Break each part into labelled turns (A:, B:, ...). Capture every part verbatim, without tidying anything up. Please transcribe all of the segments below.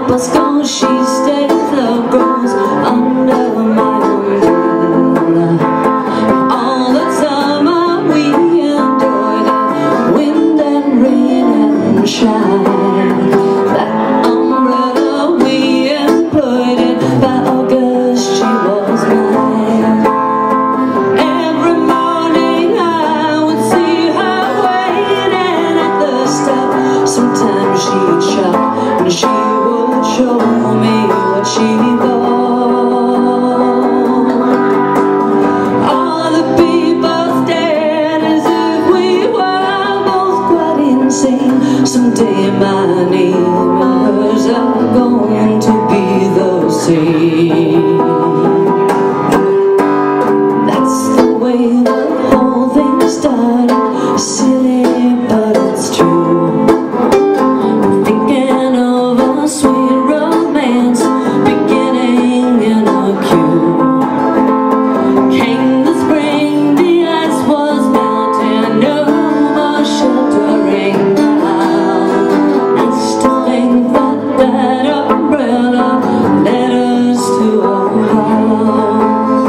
A: Moscow, she stays, love grows under my umbrella. All the summer we enjoyed it, wind and rain and shine. That umbrella we employed it, by August she was mine. Every morning I would see her waiting at the stop. Sometimes she'd shop and she would show me what she bought. All the people stared as if we were both quite insane. Someday my name and hers are going to be the same. That's the way the whole thing started. Silly, but it's true. Thinking of a sweet romance beginning in a queue. Came the spring, the ice was melting, no more sheltering now. I still think that that umbrella led us to our house.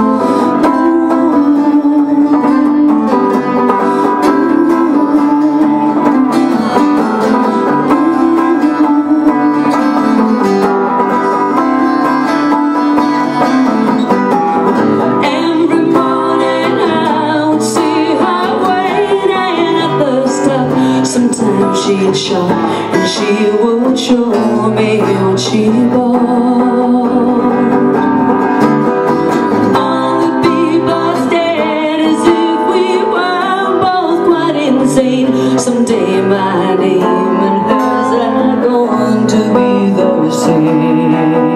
A: Sometimes she'd shop and she would show me what she bought. All the people stared as if we were both quite insane. Someday my name and hers are going to be the same.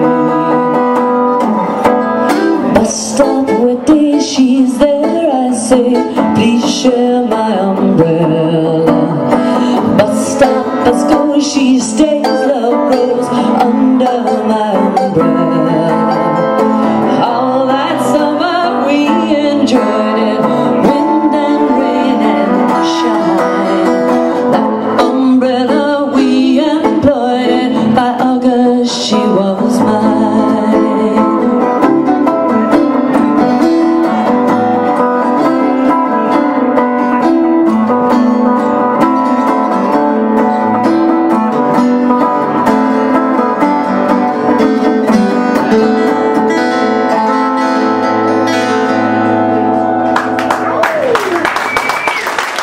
A: Bus stop with days she's there, I say, please share my umbrella. Bus stop, let's go, she stays, love grows under my umbrella. All that summer we enjoyed it, wind and rain and shine. That umbrella we employed it, by August she was mine.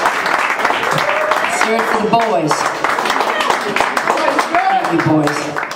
B: For the boys. Thank you, boys.